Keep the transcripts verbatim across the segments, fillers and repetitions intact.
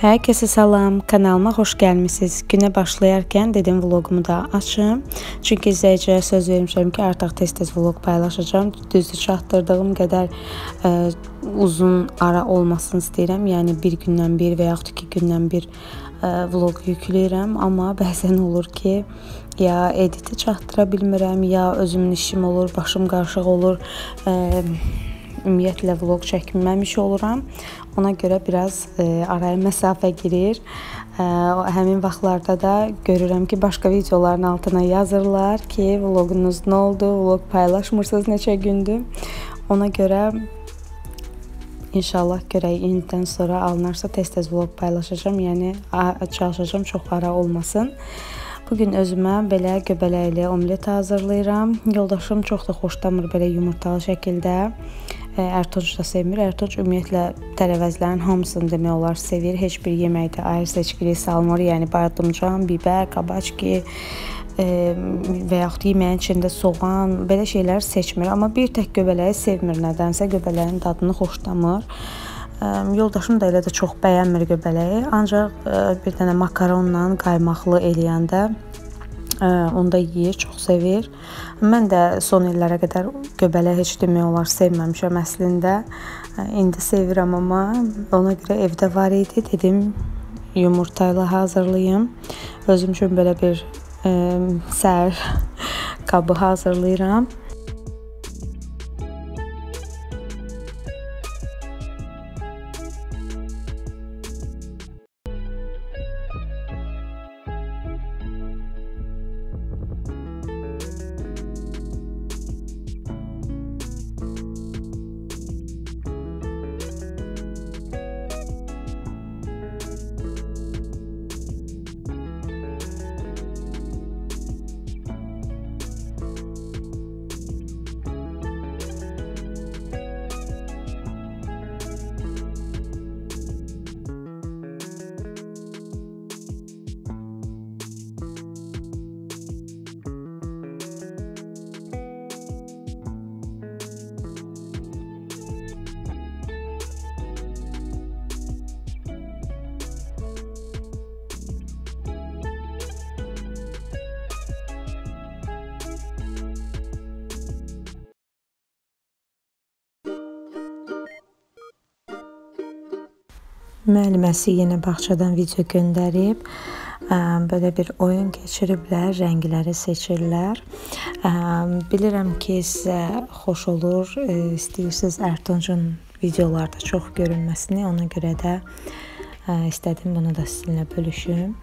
Hər kəsə salam, kanalıma xoş gəlmisiniz. Günə başlayarkən dedim vlogumu da açım. Çünki izləyicilərə söz vermişəm ki, artıq tez-tez vlog paylaşacağım. Düzdür, çatdırdığım qədər ə, uzun ara olmasını istəyirəm. Yəni bir gündən bir və yaxud iki gündən bir ə, vlog yükləyirəm. Amma bəzən olur ki, ya editi çatdıra bilmirəm, ya özümün işim olur, başım qarışıq olur. Ə, Ümumiyyətlə vlog çəkməmiş oluram. Ona görə biraz e, araya məsafə girir. E, həmin vaxtlarda da görürəm ki, başqa videoların altına yazırlar ki, vlogunuz nə oldu, vlog paylaşmırsınız neçə gündür. Ona görə inşallah görək indidən sonra alınarsa tez-tez vlog paylaşacağım. Yəni çalışacağım çox ara olmasın. Bugün özümə belə göbələkli omlet hazırlayıram. Yoldaşım çox da xoşlamır belə yumurtalı şəkildə. Ərtunc da sevmir. Ərtunc ümumiyyətlə tərəvəzlərin hamısını demək olar sevir. Heç bir yeməkdə ayrı seçkilik salmır. Yəni badımcan, bibər, qabaçki e, və yaxud yeməyin içində soğan, belə şeylər seçmir. Amma bir tək göbələyi sevmir nədənsə. Göbələyin dadını xoşlamır. Yoldaşım da elə də çox bəyənmir göbələyi. Ancaq bir dənə makaronla qaymaqlı eləyəndə onu da yeyir, çox sevir. Mən də son illərə qədər göbələk heç demək olar sevməmişəm əslində. İndi sevirəm, amma ona görə evdə var idi. Dedim yumurta ilə hazırlayım. Özüm üçün belə bir e, səhər qabı hazırlayıram. Müəlliməsi yenə bağçadan video göndərib, belə bir oyun keçiriblər, rəngləri seçirlər. Bilirəm ki, sizə xoş olur, istəyirsiniz Ərtuncun videolarda çox görünməsini, ona görə də istədim bunu da sizinlə bölüşüm.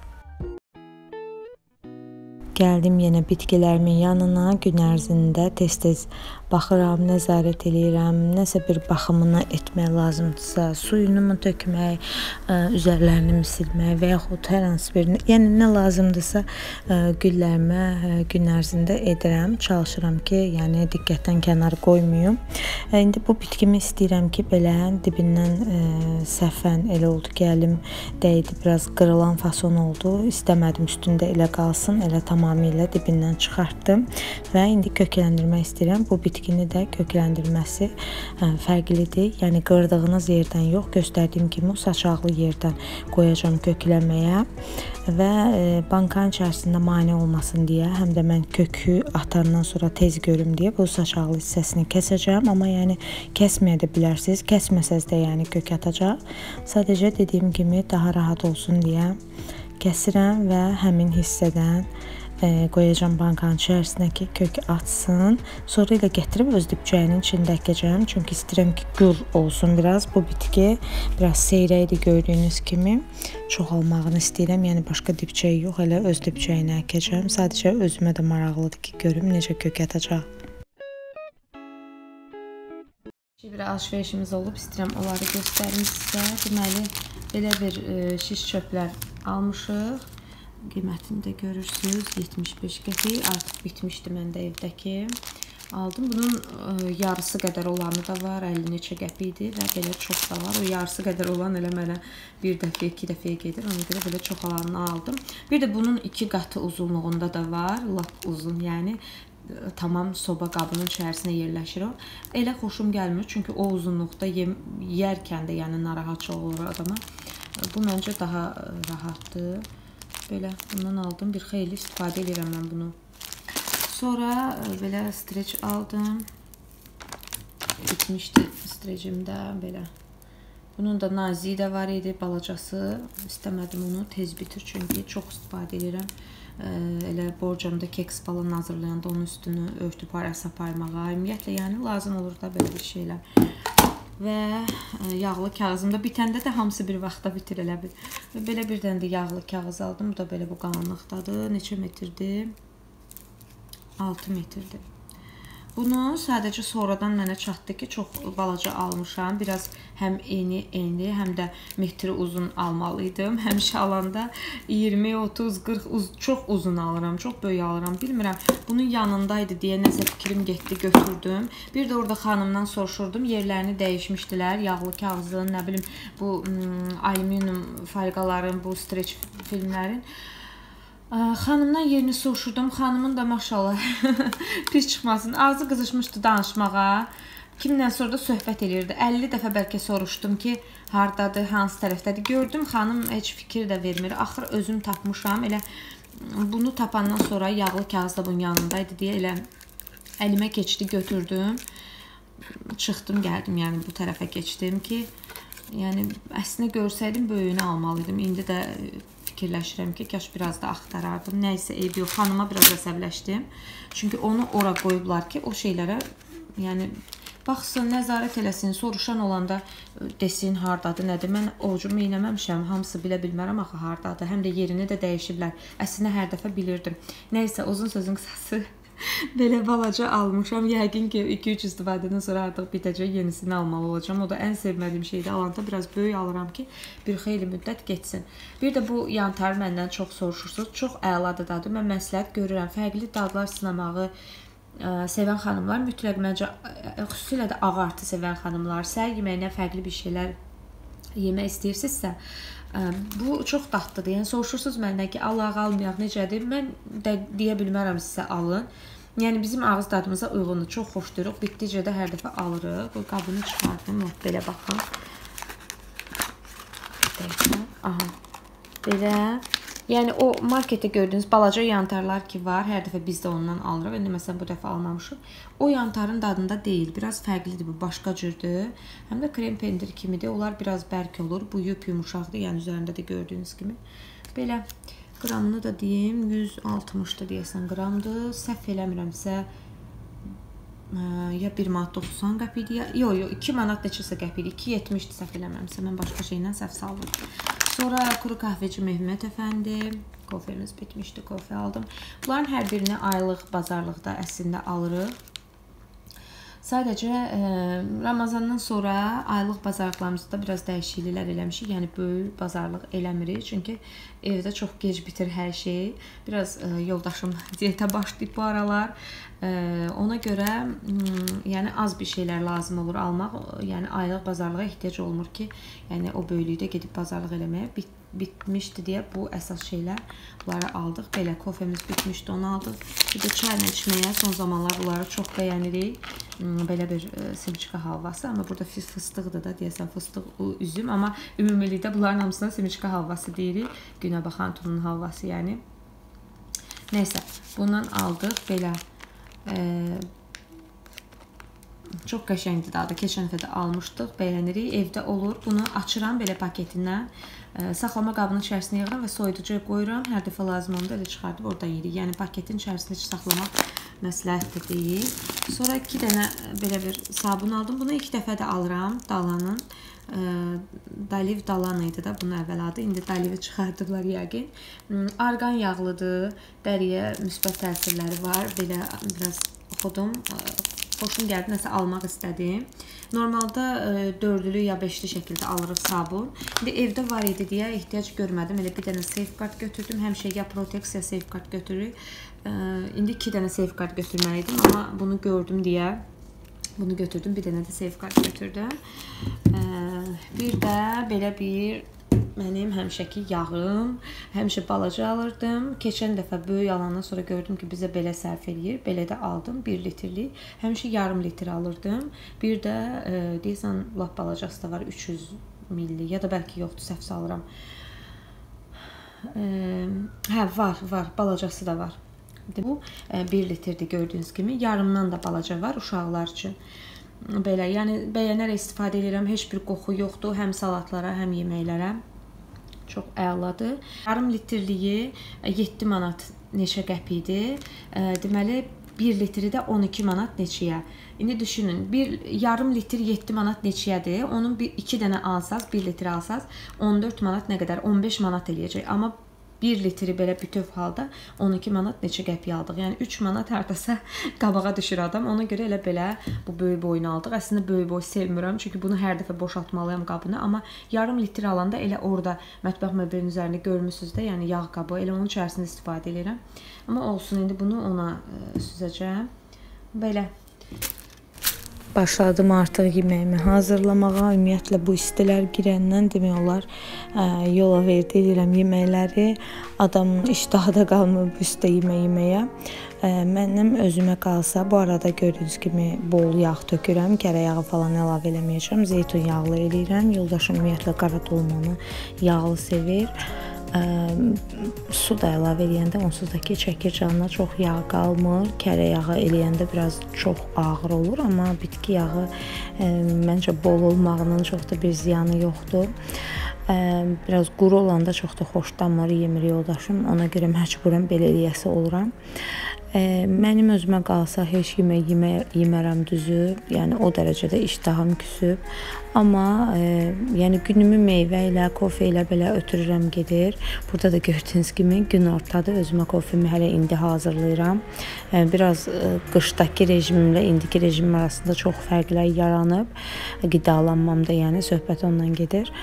Gəldim yenə bitkilərimin yanına, gün ərzində tez-tez baxıram, nəzarət eləyirəm, nəsə bir baxımını etmək lazımdırsa, suyunu mu tökmək, üzərlərini mi silmək və yaxud hər hansı bir, yəni nə lazımdırsa güllərimə gün ərzində edirəm, çalışıram ki, yəni diqqətdən kənar qoymayım. İndi bu bitkimi istəyirəm ki, belə dibindən səhvən elə oldu ki, əlim dəydi, biraz qırılan fason oldu, istəmədim üstündə elə qalsın, elə tamamilə dibindən çıxartdım və indi kökləndirmək istəyirəm. Bu bitkini də kökləndirməsi fərqlidir. Yəni qırdığınız yerdən yox, göstərdiyim kimi o saçaqlı yerdən qoyacağam köklənməyə və bankanın içərisində mane olmasın deyə, həm də mən kökü atandan sonra tez görüm deyə bu saçaqlı hissəsini kəsəcəm. Amma yəni kəsməyə də bilərsiniz, kəsməsəz də yəni kök atacaq. Sadəcə dediyim kimi daha rahat olsun deyə kəsirəm və həmin hissədən qoyacağım bankanın içərisinə ki, kök atsın. Sonra ilə gətirib öz dibçəyinin içində əkəcəm. Çünki istəyirəm ki, gür olsun biraz. Bu bitki biraz seyrəkdir gördüyünüz kimi. Çoxalmağını istəyirəm. Yəni başqa dibçəyi yox, elə öz dibçəyini əkəcəm. Sadəcə özümə də maraqlıdır ki, görüm necə kök atacaq. Bir alış-verişimiz olub, istəyirəm onları göstərim sizə. Deməli, belə bir şiş çöplər almışıq. Qiymətini də görürsünüz, yetmiş beş qəpik, artıq bitmişdi məndə evdəki. Aldım, bunun yarısı qədər olanı da var, əlli neçə qəpikdir və belə çox da var. O yarısı qədər olan elə mənə bir dəfə, iki dəfəyə gedir, ona görə belə çox olanını aldım. Bir də bunun iki qatı uzunluğunda da var, lap uzun, yəni tamam soba qabının içərisinə yerləşir o. Elə xoşum gəlmir, çünki o uzunluqda yeyərkən də yəni narahatçı olur adama. Bu məncə daha rahatdır. Belə bundan aldım. Bir xeyli istifadə edirəm mən bunu. Sonra belə streç aldım. Bitmişdi strecimdə belə. Bunun da naziyi də var idi, balacası. İstəmədim onu, tez bitir çünki çox istifadə edirəm. Elə borcamda keks falan hazırlayanda onun üstünü örtüb arasa parmağa. Ümumiyyətlə, yəni lazım olur da belə bir şeylər. Və yağlı kağızımda bitəndə də hamısı bir vaxtda bitir elə bir. Belə bir dənə də yağlı kağız aldım. Bu da belə bu qalınlıqdadır. Neçə metrdir? altı metrdir. Bunu sadəcə sonradan mənə çatdı ki, çox balaca almışam. Biraz həm eni enli, həm də metri uzun almalıydım. Həmişə alanda iyirmi, otuz, qırx uz çox uzun alıram, çox böyük alıram. Bilmirəm, bunun yanındaydı deyə nəsə fikrim getdi, götürdüm. Bir də orada xanımdan soruşurdum, yerlərini dəyişmişdilər. Yağlı kağızın, nə bilim, bu alüminium folqaların, bu streç filmlərin. Xanımdan yerini soruşurdum. Xanımın da maşallah pis çıxmasın. Ağzı qızışmışdı danışmağa. Kimdən sonra da söhbət edirdi. əlli dəfə bəlkə soruşdum ki, hardadır, hansı tərəfdədir. Gördüm, xanım heç fikir də vermir. Axır özüm tapmışam. Elə bunu tapandan sonra yağlı kağız da bunun yanındaydı deyə elə əlimə keçdi, götürdüm. Çıxdım, gəldim, yəni bu tərəfə keçdim ki, yəni əslində görsəydim böyüyünü almalıydım. İndi də fikirləşirəm ki, kaş biraz da axtarardım. Nəysə, eyb yox. Xanıma biraz əsəbləşdim. Çünki onu ora qoyublar ki, o şeylərə, yəni, baxsın, nəzarət eləsin, soruşan olanda desin, hardadır, nədir. Mən ovucumu iynəməmişəm, hamısı bilə bilmərəm axı hardadır. Həm də yerini də dəyişiblər. Əslində hər dəfə bilirdim. Nəysə, uzun sözün qısası belə balaca almışam. Yəqin ki, iki üç istifadədən sonra artıq bitəcək, yenisini almalı olacağım. O da ən sevmədiyim şeydir. Alanda biraz böyük alıram ki, bir xeyli müddət geçsin. Bir də bu yantarı məndən çox soruşursunuz. Çox əladır dadı. Mən məsləhət görürəm. Fərqli dadlar sınamağı sevən xanımlar mütləq məncə, xüsusilə də ağartı sevən xanımlar, səhər yeməyinə fərqli bir şeylər yemək istəyirsinizsə, bu çox dadlıdır. Yəni, soruşursunuz məndən ki, alaq, almayaq, necədir? Mən də deyə bilmərəm sizə alın. Yəni, bizim ağız dadımıza uyğundur. Çox xoşduruq. Bitdikcə də hər dəfə alırıq. Bu qabını çıxardım. Belə baxın. Aha. Belə. Yəni, o marketdə gördüyünüz balaca yantarlar ki var, hər dəfə biz də ondan alırıq. İndi məsələn, bu dəfə almamışıq. O yantarın dadında deyil. Biraz fərqlidir bu, başqa cürdür. Həm də krem pendir kimidir. Onlar biraz bərk olur. Bu yup yumuşaqdır. Yəni, üzərində də gördüyünüz kimi. Belə qramını da deyim. yüz altmışdır deyəsən qramdır. Səhv eləmirəmsə ya bir manat doxsan qəpiydi, ya yox, yox, iki manat neçəsə qəpiydi. iki yetmişdir səhv eləmirəmsə. Mən başqa şeylə səhv saldım. Sonra kuru kahveci Mehmet Əfəndi. Kofemiz bitmişdi, kofe aldım. Bunların hər birini aylıq bazarlıqda əslində alırıq. Sadəcə e, Ramazandan sonra aylıq bazarlıqlarımızda biraz dəyişikliklər eləmişik. Yəni böyük bazarlıq eləmirik. Çünki evdə çox gec bitir hər şey. Biraz e, yoldaşım diyetə başlayıb bu aralar. E, ona görə yəni az bir şeylər lazım olur almaq. Yəni aylıq bazarlığa ehtiyac olmur ki, yəni o böyüklükdə gedib bazarlıq eləməyə. Bit bitmişdi deyə bu əsas şeylər bunları aldıq. Belə kofemiz bitmişdi, onu aldıq. Bir də çayla içməyə son zamanlar bunları çox bəyənirik. Belə bir simiçka halvası, amma burada fıstıqdır da deyəsən, fıstıq üzüm, amma ümumilikdə bunların hamısına simiçka halvası deyirik. Günə baxan turunun halvası yəni. Nəysə, bundan aldıq belə. E, çox qəşəngdir dadı. Keçən dəfə də almışdıq, bəyənirik. Evdə olur. Bunu açıram belə paketindən. E, saxlama qabının içərisinə yığıram və soyuducuya qoyuram. Hər dəfə lazım olanda elə çıxardıb orada yeyirik. Yəni paketin içərisində heç saxlamaq məsləhətdir deyil. Sonra iki dənə belə bir sabun aldım. Bunu ilk dəfə də alıram Dalanın. E, Daliv Dalan idi da bunun əvvəl adı. İndi Dalivi çıxardıblar yəqin. Argan yağlıdır. Dəriyə müsbət təsirləri var. Belə biraz oxudum. Xoşum gəldi, nəsə almaq istədim. Normalda dördlü ya beşli şəkildə alırıq sabun. İndi evdə var idi deyə ehtiyac görmədim. Elə bir dənə safeguard götürdüm. Həmişə ya Protex ya safeguard götürürük. İndi iki dənə safeguard götürməliydim, amma bunu gördüm deyə bunu götürdüm. Bir dənə də safeguard götürdüm. Bir də belə bir mənim həmişəki yağım, həmişə balaca alırdım. Keçən dəfə böyük alandan sonra gördüm ki, bizə belə sərf eləyir. Belə də aldım, bir litrlik. Həmişə yarım litr alırdım. Bir də e, deyəsən, lap balacası da var, üç yüz milli, ya da bəlkə yoxdur, səhv salıram. Hə, var, var, balacası da var. Bu bir litrdir gördüyünüz kimi. Yarımdan da balaca var uşaqlar üçün. Belə, yəni bəyənərək istifadə edirəm. Heç bir qoxu yoxdur, həm salatlara, həm yeməklərə. Çox əladır. Yarım litrliyi yeddi manat neçə qəpikdir. Deməli, bir litri də on iki manat neçəyə. İndi düşünün, bir yarım litr yeddi manat neçəyədir. Onun bir iki dənə alsaz, bir litr alsaz on dörd manat nə qədər? on beş manat eləyəcək. Amma bir litri belə bütöv halda on iki manat neçə qəpik aldıq. Yəni üç manat hardasa qabağa düşür adam. Ona görə elə belə bu böyük boyunu aldıq. Əslində böyük boy sevmirəm, çünki bunu hər dəfə boşaltmalıyam qabını. Amma yarım litr alanda elə orada mətbəx möblünün üzərində görmüsünüz də, yəni yağ qabı, elə onun içərisində istifadə edirəm. Amma olsun, indi bunu ona süzəcəm. Belə. Başladım artıq yeməyimi hazırlamağa. Ümumiyyətlə bu istilər girəndən demək olar yola verdi edirəm yeməkləri. Adamın iştahı da qalmır bu üstə yemək yeməyə. Mənim özümə qalsa, bu arada gördüyünüz kimi bol yağ tökürəm. Kərə yağı falan əlavə eləməyəcəm. Zeytun yağlı eləyirəm. Yoldaşım ümumiyyətlə qara dolmanı yağlı sevir. Su da əlavə eləyəndə onsuz da ki, çəkir canına çox yağ qalmır. Kərə yağı eləyəndə biraz çox ağır olur, amma bitki yağı məncə bol olmağının çox da bir ziyanı yoxdur. Biraz quru olanda çox da xoşlanmır, yemir yoldaşım. Ona görə məcburən belə eləyəsi oluram. Mənim özümə qalsa heç yemək yemərəm düzü. Yəni o dərəcədə iştahım küsüb. Amma yəni günümü meyvə ilə, kofe ilə belə ötürürəm gedir. Burada da gördüyünüz kimi gün ortadır. Özümə kofemi hələ indi hazırlayıram. Biraz qışdakı rejimimlə indiki rejimim arasında çox fərqlər yaranıb. Qidalanmamda yəni söhbət ondan gedir.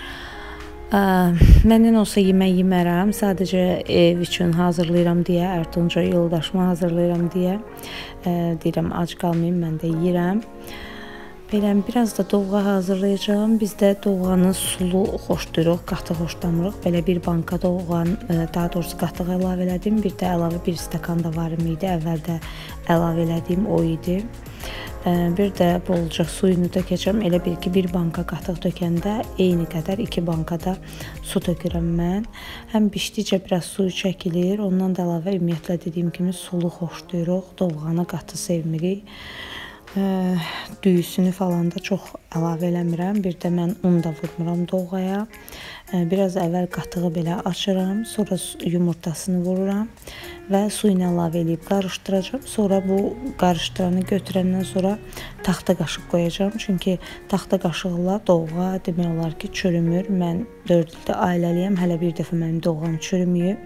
Məndən olsa yemək yemərəm. Sadəcə ev üçün hazırlayıram deyə, Ərtunca yoldaşıma hazırlayıram deyə deyirəm, ac qalmayım, mən də yeyirəm. Belə biraz da dovğa hazırlayacağım. Biz də dovğanı sulu xoşlayırıq, qatıq xoşlamırıq. Belə bir banka dovğan, daha doğrusu qatıq əlavə elədim. Bir də əlavə bir stəkan da varım idi. Əvvəldə əlavə elədiyim o idi. Bir də bolca suyunu tökəcəm. Elə bil ki, bir banka qatıq tökəndə eyni qədər iki bankada su tökürəm mən. Həm bişdikcə biraz suyu çəkilir. Ondan da əlavə ümumiyyətlə dediyim kimi sulu xoşlayırıq. Dovğanı qatı sevmirik. Düyüsünü falan da çox əlavə eləmirəm. Bir də mən un da vurmuram dovğaya. Biraz əvvəl qatığı belə açıram, sonra yumurtasını vururam və suyunu əlavə edib qarışdıracağam. Sonra bu qarışdıranı götürəndən sonra taxta qaşıq qoyacağam. Çünki taxta qaşıqla dovğa demək olar ki, çürümür. Mən dörd ildə ailəliyəm, hələ bir dəfə mənim dovğam çürüməyib.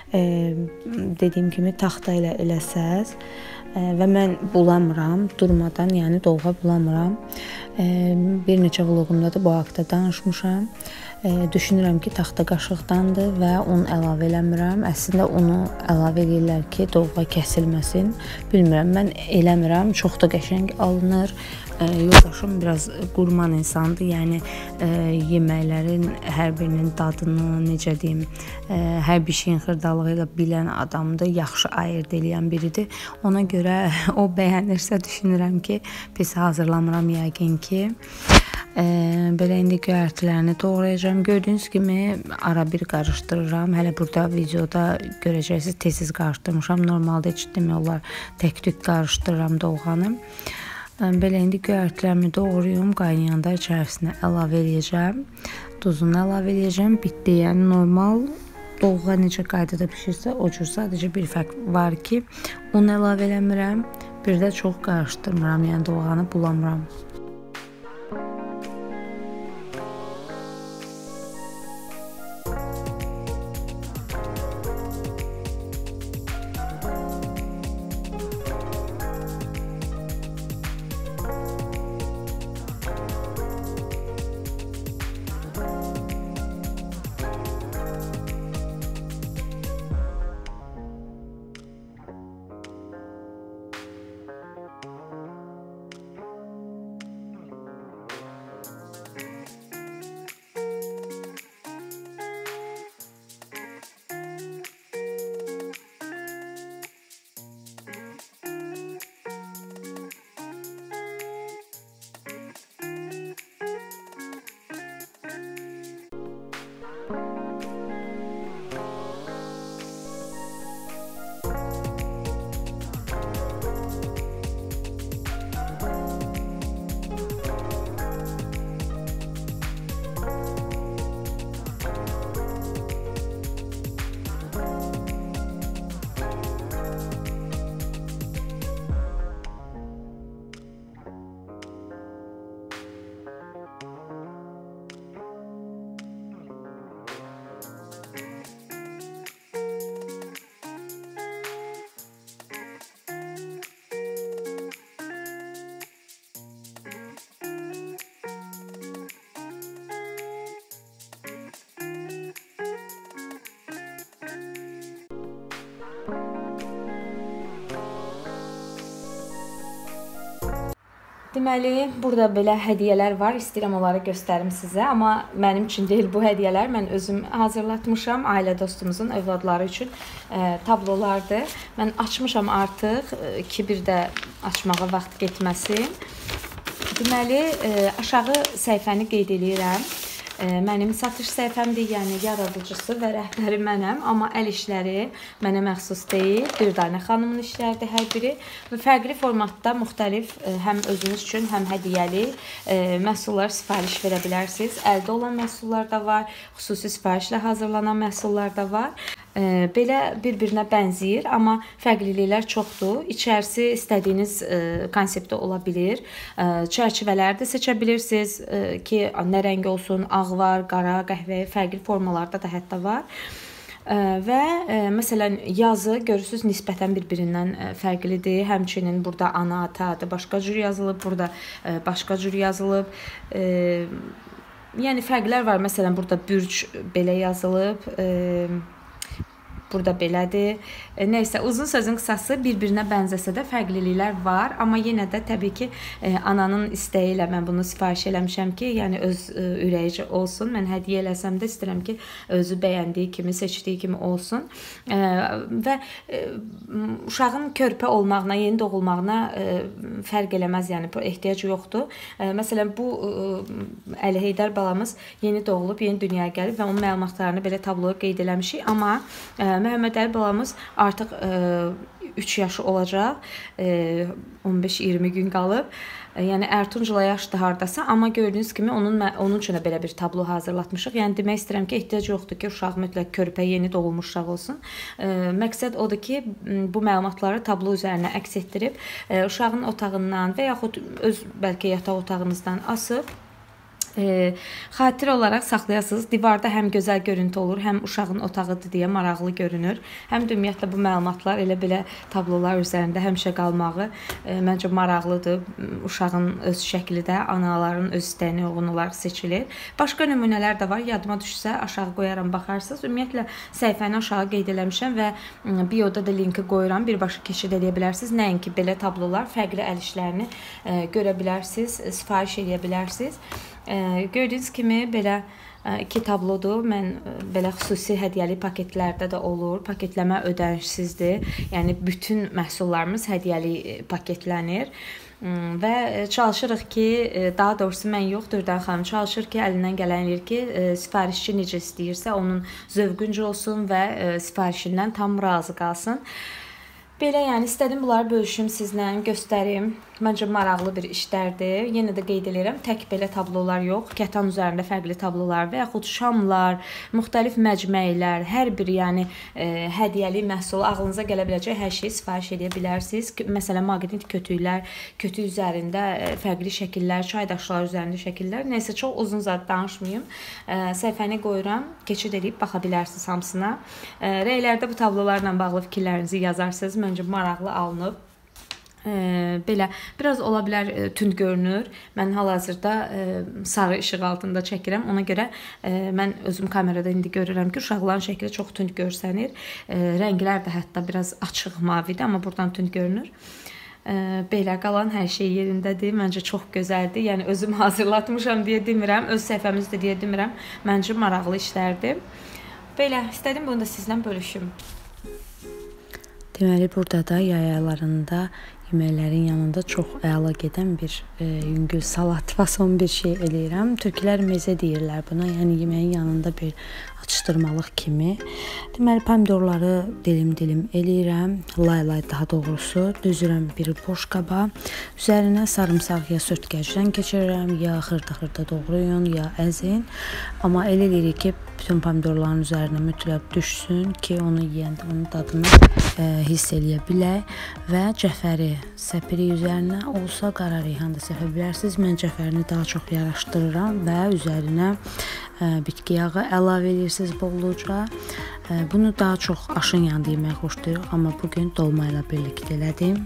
Dediyim kimi taxta ilə eləsəz və mən bulamıram durmadan, yəni dovğa bulamıram. Bir neçə vloqumda da bu haqda danışmışam. Düşünürəm ki, taxta qaşıqdandır və un əlavə eləmirəm. Əslində unu əlavə edirlər ki, dovğa kəsilməsin. Bilmirəm, mən eləmirəm. Çox da qəşəng alınır. Yoldaşım biraz qurman insandır. Yəni yeməklərin hər birinin dadını, necə deyim, hər bir şeyin xırdalığı ilə bilən adamdır. Yaxşı ayırd eləyən biridir. Ona görə o bəyənirsə düşünürəm ki, pis hazırlamıram yəqin ki. Belə indi göyərtilərini doğrayacağım. Gördüyünüz kimi ara bir qarışdırıram. Hələ burada videoda görəcəksiniz, tez-tez qarışdırmışam. Normalda heç demək olar tək-tük qarışdırıram dovğanı. Belə indi göyərtilərimi doğrayım. Qaynayanda içərisinə əlavə eləyəcəm. Duzunu əlavə eləyəcəm. Bitdi. Yəni normal dovğa necə qaydada pişirsə o cür. Sadəcə bir fərq var ki, un əlavə eləmirəm. Bir də çox qarışdırmıram. Yəni dovğanı bulamıram. Deməli, burada belə hədiyyələr var. İstəyirəm onları göstərim sizə. Amma mənim üçün deyil bu hədiyyələr. Mən özüm hazırlatmışam. Ailə dostumuzun övladları üçün e, tablolardır. Mən açmışam artıq ki, bir də açmağa vaxt getməsin. Deməli, e, aşağı səhifəni qeyd edirəm. Mənim satış səhifəmdir, yəni yaradıcısı və rəhbəri mənəm, amma əl işləri mənə məxsus deyil. Dürdanə xanımın işləridir hər biri və fərqli formatda müxtəlif həm özünüz üçün, həm hədiyyəli məhsullar sifariş verə bilərsiniz. Əldə olan məhsullar da var, xüsusi sifarişlə hazırlanan məhsullar da var. Belə bir-birinə bənzəyir, amma fərqliliklər çoxdur. İçərisi istədiyiniz konseptdə ola bilir. Çərçivələri də seçə bilirsiniz ki, nə rəng olsun, ağ var, qara, qəhvəyi, fərqli formalarda da hətta var. Və məsələn, yazı görürsünüz nisbətən bir-birindən fərqlidir. Həmçinin burada ana, ata adı başqa cür yazılıb, burada başqa cür yazılıb. Yəni fərqlər var. Məsələn, burada bürc belə yazılıb. Burada belədir. E, neysə, uzun sözün qısası bir-birinə bənzəsə də fərqliliklər var. Amma yenə də təbii ki, e, ananın istəyi ilə mən bunu sifariş eləmişəm ki, yəni öz e, ürəyici olsun. Mən hədiyyə eləsəm də istəyirəm ki, özü bəyəndiyi kimi, seçdiyi kimi olsun. E, və e, uşağın körpə olmağına, yeni doğulmağına e, fərq eləməz, yəni ehtiyac yoxdur. E, məsələn, bu e, Əli Heydər balamız yeni doğulub, yeni dünyaya gəlib və onun məlumatlarını belə tabloya qeyd eləmişik. Amma e, Məhəmməd Əli balamız artıq üç yaşı olacaq, on beş iyirmi gün qalıb. Yəni Ərtuncula yaşdır hardasa, amma gördüyünüz kimi onun onun üçün belə bir tablo hazırlatmışıq. Yəni demək istəyirəm ki, ehtiyac yoxdur ki, uşaq mütləq körpə, yeni doğulmuş uşaq olsun. Məqsəd odur ki, bu məlumatları tablo üzərinə əks etdirib uşağın otağından və yaxud öz bəlkə yataq otağınızdan asıb E, xatirə olaraq saxlayasınız. Divarda həm gözəl görüntü olur, həm uşağın otağıdır deyə maraqlı görünür. Həm də ümumiyyətlə bu məlumatlar elə belə tablolar üzərində həmişə qalmağı e, məncə maraqlıdır. Uşağın öz şəkli də anaların öz istəyinə uyğun olaraq seçilir. Başqa nümunələr də var. Yadıma düşsə aşağı qoyaram, baxarsınız. Ümumiyyətlə səhifəni aşağı qeyd eləmişəm və bioda da linki qoyuram. Birbaşa keçid edə bilərsiniz. Nəinki belə tablolar, fərqli əl işlərini e, görə bilərsiniz, sifariş edə bilərsiniz. Gördüyünüz kimi belə iki tablodur. Mən belə xüsusi hədiyyəli paketlərdə də olur. Paketləmə ödənişsizdir. Yəni bütün məhsullarımız hədiyyəli paketlənir. Və çalışırıq ki, daha doğrusu mən yox, Dürdan xanım çalışır ki, əlindən gələn eləyir ki, sifarişçi necə istəyirsə onun zövqüncə olsun və sifarişindən tam razı qalsın. Belə, yəni istədim bunları bölüşüm sizlə, göstərim. Məncə maraqlı bir işlərdir. Yenə də qeyd edirəm, tək belə tablolar yox, kətan üzərində fərqli tablolar və yaxud şamlar, müxtəlif məcməylər, hər bir yəni e, hədiyyəli məhsul, ağlınıza gələ biləcək hər şeyi sifariş edə bilərsiniz. Məsələn, maqnit kötüklər, kötük üzərində e, fərqli şəkillər, çay daşları üzərində şəkillər. Nəysə, çox uzun zad danışmayım. E, səhifəni qoyuram, keçid edib baxa bilərsiniz hamısına. E, rəylərdə bu tablolarla bağlı fikirlərinizi yazarsınız. Məncə maraqlı alınıb. E, belə biraz ola bilər e, tünd görünür. Mən hal-hazırda e, sarı işıq altında çəkirəm. Ona görə e, mən özüm kamerada indi görürəm ki, uşaqların şəkli çox tünd görsənir. E, rənglər də hətta biraz açıq mavidir, amma buradan tünd görünür. E, belə qalan hər şey yerindədir. Məncə çox gözəldir. Yəni özüm hazırlatmışam deyə demirəm, öz səhifəmizdə deyə demirəm. Məncə maraqlı işlərdir. Belə istədim bunu da sizlə bölüşüm. Deməli, burada da yay aylarında yeməklərin yanında çox əla gedən bir e, yüngül salat fason bir şey eləyirəm. Türklər meze deyirlər buna, yəni yeməyin yanında bir atışdırmalıq kimi. Deməli, pomidorları dilim-dilim eləyirəm, lay-lay daha doğrusu, düzürəm bir boş qaba. Üzərinə sarımsaq ya sörtkəcdən keçirirəm, ya xırda-xırda doğrayın, ya əzin. Amma elə eləyirik ki, bütün pomidorların üzərinə mütləq düşsün ki, onu yeyəndə onun dadını e, hiss eləyə bilək və cəfəri səpirik üzərinə. Olsa qara reyhan da səpə bilərsiniz. Mən cəfərini daha çox yaraşdırıram və üzərinə e, bitki yağı əlavə edirsiniz bolluca. E, bunu daha çox aşın yanında yemək xoşlayırıq, amma bugün dolma ilə birlikdə elədim.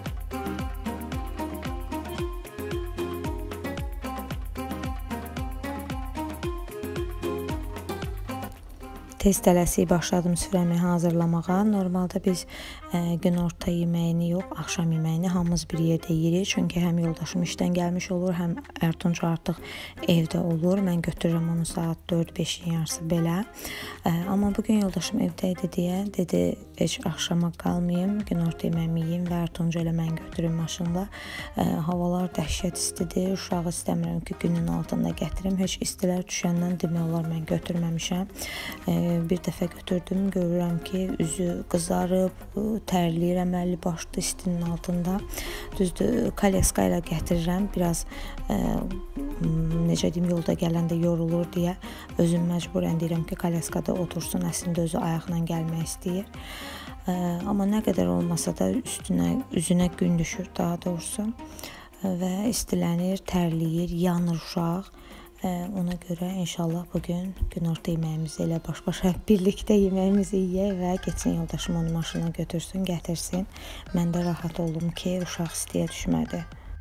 Tez tələsik başladım süfrəmi hazırlamağa. Normalda biz e, günorta yeməyini yox, axşam yeməyini hamımız bir yerdə yeyirik. Çünki həm yoldaşım işdən gəlmiş olur, həm Ərtunc artıq evdə olur. Mən götürürəm onu saat dörd beşin yarısı belə. E, amma bugün yoldaşım evdə idi deyə dedi, heç axşama qalmayım, günorta yeməyimi yeyim və Ərtuncu elə mən götürüm maşınla. E, havalar dəhşət istidir. Uşağı istəmirəm ki, günün altında gətirim. Heç istilər düşəndən demək olar mən götürməmişəm. E, Bir dəfə götürdüm, görürəm ki, üzü qızarıb, tərləyir, əməlli başlı istinin altında. Düzdür, kolyeska ilə gətirirəm. Biraz e, necə deyim, yolda gələndə yorulur deyə özüm məcburən deyirəm ki, kolyeskada otursun. Əslində özü ayaqla gəlmək istəyir. E, amma nə qədər olmasa da üstünə, üzünə gün düşür daha doğrusu və istilənir, tərləyir, yanır uşaq. Ona görə inşallah bugün günorta yeməyimizi elə baş-başa birlikdə yeməyimizi yeyək və getsin yoldaşım onu maşına götürsün, gətirsin. Mən də rahat oldum ki, uşaq istiyə düşmədi.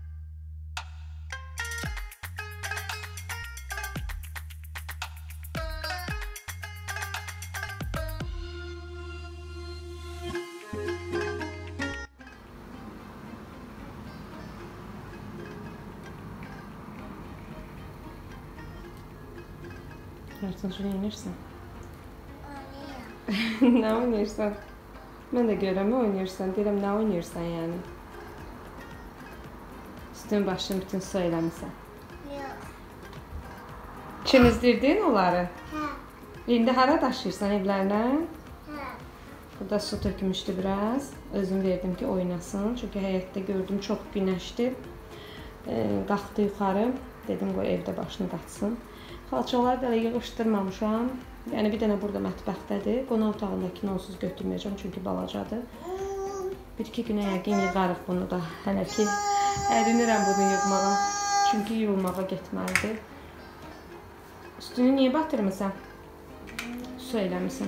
Ərtuncu, nə oynayırsan? Oynayıram. Nə oynayırsan? Mən də görəm, nə oynayırsan? Deyirəm, nə oynayırsan yəni? Üstün başın bütün su eləmirsən. Yox. Çimizdirdin onları? Hə. İndi hara daşıyırsan evlərinə? Hə. Burada su tökmüşdü biraz. Özüm verdim ki, oynasın. Çünki həyətdə gördüm, çox günəşdir. E, qalxdı yuxarı. Dedim, qoy evdə başını qatsın. Xalçaları da yığışdırmamışam. Yəni bir dənə burada mətbəxdədir. Qonaq otağındakini onsuz götürməyəcəm çünki balacadır. Bir-iki günə yəqin yığarıq bunu da. Hələ ki ərinirəm bunu yığmağa. Çünki yuyulmağa getməlidir. Üstünü niyə batırmısan? Su eləmirsən.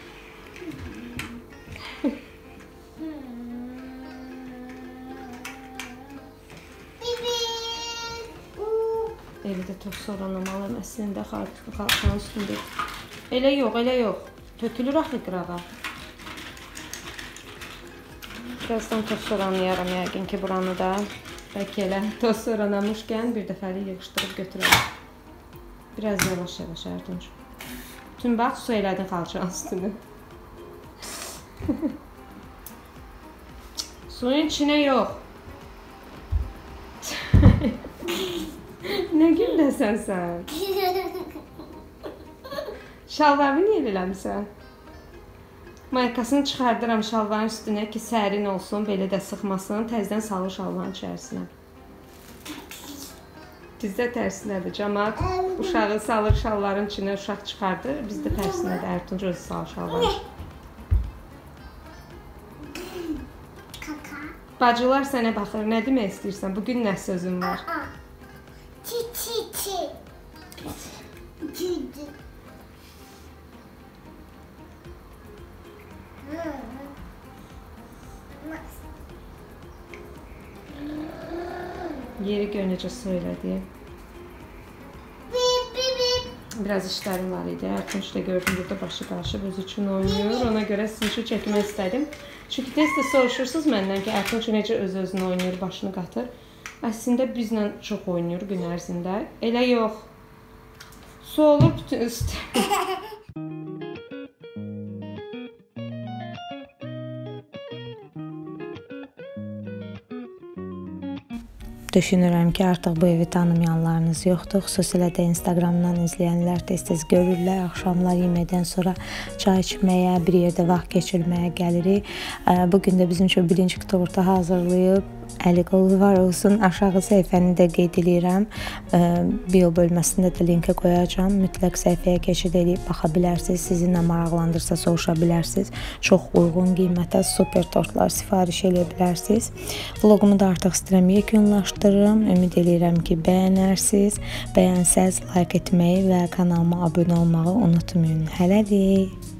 Evdə toz soranlamalım, əslində xalçanın üstündə. Elə yox, elə yox. Tökülür axı qırağa. Birazdan toz soranlayaram yəqin ki, buranı da. Bəlkə elə toz soranlamışkən bir dəfəli yığışdırıb götürərəm. Biraz yavaş-yavaş Ərtunc. Bütün bax, su elədin xalçanın üstünü. Suyun içinə yox. Nə güldəsən sən? Şalvarını niyə eləmişsən? Maykasını çıxardıram şalvarın üstünə ki, sərin olsun, belə də sıxmasın. Təzdən salır şalvarın içərisinə. Bizdə tərsinədir. Cəmaat uşağı salır şalvarın içinə, uşaq çıxardır. Bizdə tərsinədir. Ərtunc özü salır şalvarın. Bacılar sənə baxır. Nə demək istəyirsən? Bugün nə sözün var? Çi çi çi. Çi. Yeri gör necə söylədi. Biraz işlərim var idi. Ərtunc da gördüm burada başı qarışıb öz üçün oynayır. Ona görə sizin üçün çəkmək istədim. Çünki tez-tez soruşursunuz məndən ki, Ərtunc necə öz-özünə oynayır, başını qatır. Əslində bizlə çox oynayır gün ərzində. Elə yox. Su olur bütün üstü. Düşünürəm ki, artıq bu evi tanımayanlarınız yoxdur. Xüsusilə də Instagramdan izləyənlər tez-tez görürlər. Axşamlar yeməkdən sonra çay içməyə, bir yerdə vaxt keçirməyə gəlirik. Bu gün də bizim üçün birinci tortu hazırlayıb. Əli qolu var olsun. Aşağı səhifəni də qeyd edirəm. Bio bölməsində də linki qoyacağam. Mütləq səhifəyə keçid edib baxa bilərsiniz. Sizi nə maraqlandırsa soruşa bilərsiniz. Çox uyğun qiymətə super tortlar sifariş edə bilərsiniz. Vloqumu da artıq istəyirəm yekunlaşdırım. Ümid edirəm ki, bəyənərsiniz. Bəyənsəz like etməyi və kanalıma abunə olmağı unutmayın. Hələlik.